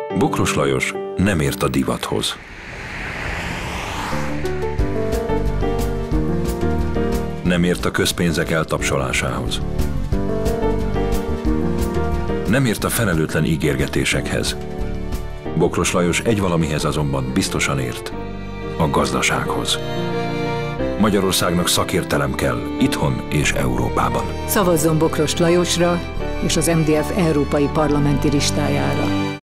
Bokros Lajos nem ért a divathoz. Nem ért a közpénzek eltapsolásához. Nem ért a felelőtlen ígérgetésekhez. Bokros Lajos egy valamihez azonban biztosan ért: a gazdasághoz. Magyarországnak szakértelem kell, itthon és Európában. Szavazzon Bokros Lajosra és az MDF európai parlamenti listájára.